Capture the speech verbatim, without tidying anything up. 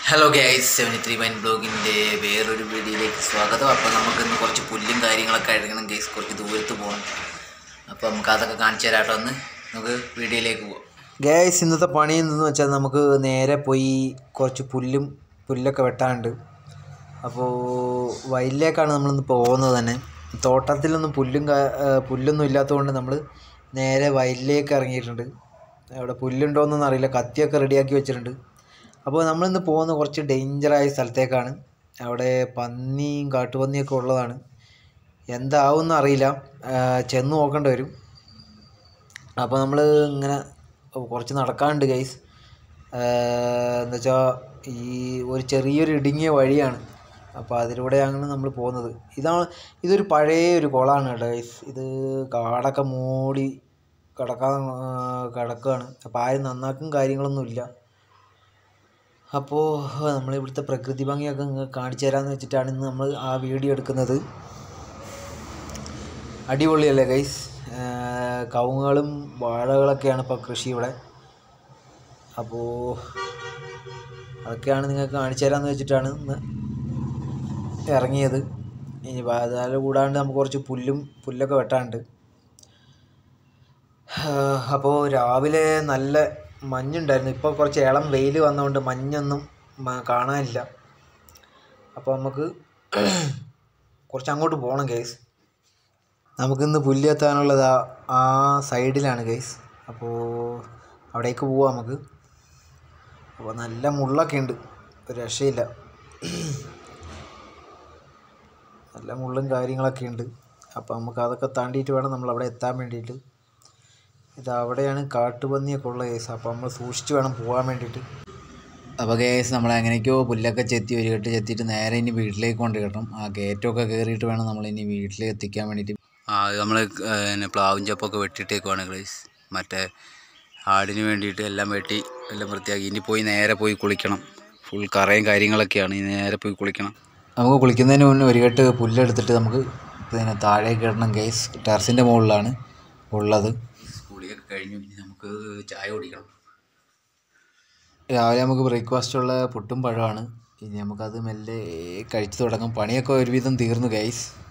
Hello guys seventy three wine ബ്ലോഗിൻ്റെ വേറൊരു വീഡിയോയിലേക്ക് സ്വാഗതം. അപ്പോൾ നമുക്കിന്ന് കുറച്ച് പുല്ലും കാര്യങ്ങളൊക്കെ എടുക്കണം ഗൈസ്, കുറച്ച് ദൂരത്ത് പോകണം. അപ്പോൾ നമുക്ക് അതൊക്കെ കാണിച്ചു തരാട്ടോ. ഒന്ന് നമുക്ക് വീഡിയോയിലേക്ക് പോകാം. ഗൈസ് ഇന്നത്തെ പണി എന്തെന്ന് വെച്ചാൽ നമുക്ക് നേരെ പോയി കുറച്ച് പുല്ലും പുല്ലൊക്കെ വെട്ടാനുണ്ട്. അപ്പോൾ വയലിലേക്കാണ് നമ്മളിന്ന് പോകുന്നത്. തന്നെ തോട്ടത്തിലൊന്നും പുല്ലും പുല്ലൊന്നും ഇല്ലാത്തതുകൊണ്ട് നമ്മൾ നേരെ വയലിലേക്ക് ഇറങ്ങിയിട്ടുണ്ട്. അവിടെ പുല്ലുണ്ടോയെന്നൊന്നും അറിയില്ല, കത്തിയൊക്കെ റെഡിയാക്കി വെച്ചിട്ടുണ്ട്. അപ്പോൾ നമ്മളിന്ന് പോകുന്ന കുറച്ച് ഡേഞ്ചറായ സ്ഥലത്തേക്കാണ്. അവിടെ പന്നിയും കാട്ടുപന്നിയൊക്കെ ഉള്ളതാണ്. എന്താവുമെന്ന് അറിയില്ല, ചെന്ന് നോക്കേണ്ടി വരും. അപ്പോൾ നമ്മൾ ഇങ്ങനെ കുറച്ച് നടക്കാനുണ്ട് ഗൈസ്. എന്താ വെച്ചാൽ ഈ ഒരു ചെറിയൊരു ഇടുങ്ങിയ വഴിയാണ്. അപ്പോൾ അതിലൂടെയാണ് നമ്മൾ പോകുന്നത്. ഇതാണ് ഇതൊരു പഴയ ഒരു കുളമാണ് കേട്ടോ ഗൈസ്. ഇത് കാടൊക്കെ മൂടി കിടക്കാൻ കിടക്കുകയാണ്. അപ്പോൾ ആരും നന്നാക്കും കാര്യങ്ങളൊന്നുമില്ല. അപ്പോൾ നമ്മളിവിടുത്തെ പ്രകൃതി ഭംഗിയൊക്കെ നിങ്ങൾക്ക് കാണിച്ചു തരാമെന്ന് വെച്ചിട്ടാണ് ഇന്ന് നമ്മൾ ആ വീഡിയോ എടുക്കുന്നത്. അടിപൊളിയല്ലേ ഗൈസ്. കവുങ്ങുകളും വാഴകളൊക്കെയാണ് ഇപ്പോൾ കൃഷി ഇവിടെ. അപ്പോൾ അതൊക്കെയാണ് നിങ്ങൾക്ക് കാണിച്ചു തരാമെന്ന് വെച്ചിട്ടാണ് ഇന്ന് ഇറങ്ങിയത്. ഇനി അതിൽ കൂടാണ്ട് നമുക്ക് കുറച്ച് പുല്ലും പുല്ലൊക്കെ വെട്ടാനുണ്ട്. അപ്പോൾ രാവിലെ നല്ല മഞ്ഞുണ്ടായിരുന്നു. ഇപ്പോൾ കുറച്ച് ഇളം വെയിൽ വന്നതുകൊണ്ട് മഞ്ഞൊന്നും കാണാനില്ല. അപ്പോൾ നമുക്ക് കുറച്ച് അങ്ങോട്ട് പോകണം ഗൈസ്. നമുക്കിന്ന് പുല്ല് എത്താനുള്ളത് ആ സൈഡിലാണ് ഗൈസ്. അപ്പോൾ അവിടേക്ക് പോവാം നമുക്ക്. അപ്പോൾ നല്ല മുള്ളൊക്കെ ഉണ്ട്, ഒരു രക്ഷയില്ല. നല്ല മുള്ളും കാര്യങ്ങളൊക്കെ ഉണ്ട്. അപ്പോൾ നമുക്ക് അതൊക്കെ താണ്ടിയിട്ട് വേണം നമ്മൾ അവിടെ എത്താൻ വേണ്ടിയിട്ട്. ഇത് അവിടെയാണ് കാട്ടുപന്നിയൊക്കെ ഉള്ള കേസ്. അപ്പോൾ നമ്മൾ സൂക്ഷിച്ച് വേണം പോകാൻ വേണ്ടിയിട്ട്. അപ്പോൾ കേസ് നമ്മൾ എങ്ങനെയൊക്കെയോ പുല്ലൊക്കെ ചെത്തി ഒരു കെട്ട് ചെത്തിയിട്ട് നേരെ ഇനി വീട്ടിലേക്ക് കൊണ്ട് കിട്ടണം. ആ ഗേറ്റൊക്കെ കയറിയിട്ട് വേണം നമ്മൾ ഇനി വീട്ടിലേക്ക് എത്തിക്കാൻ വേണ്ടിയിട്ട്. ആ നമ്മൾ പിന്നെ പ്ലാവും ചപ്പൊക്കെ വെട്ടിയിട്ടേക്കുവാണ് ഗൈസ്. മറ്റേ ആടിന് വേണ്ടിയിട്ട് എല്ലാം വെട്ടി എല്ലാം വൃത്തിയാക്കി. ഇനി പോയി നേരെ പോയി കുളിക്കണം. ഫുൾ കറയും കാര്യങ്ങളൊക്കെയാണ്. ഇനി നേരെ പോയി കുളിക്കണം. നമുക്ക് കുളിക്കുന്നതിന് മുന്നേ ഒരു കെട്ട് പുല്ലെടുത്തിട്ട് നമുക്ക് പിന്നെ താഴേക്ക് ഇടണം ഗൈസ്. ടെറസിൻ്റെ മുകളിലാണ് ഉള്ളത്. കുളിയൊക്കെ കഴിഞ്ഞു. ഇനി നമുക്ക് ചായ കുടിക്കണം. രാവിലെ നമുക്ക് ബ്രേക്ക്ഫാസ്റ്റുള്ള പുട്ടും പഴമാണ്. ഇനി നമുക്കത് മെല്ലെ കഴിച്ചു തുടങ്ങും. പണിയൊക്കെ ഒരുവിധം തീർന്നു ഗൈസ്.